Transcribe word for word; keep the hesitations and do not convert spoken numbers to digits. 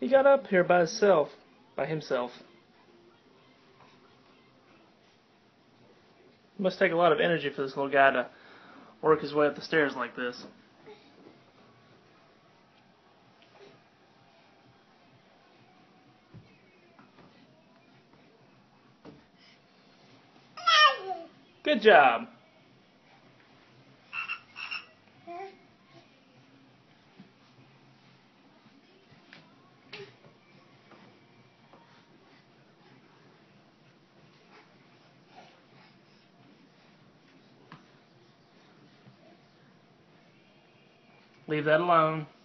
He got up here by himself. By himself. It must take a lot of energy for this little guy to work his way up the stairs like this. Good job. Leave that alone.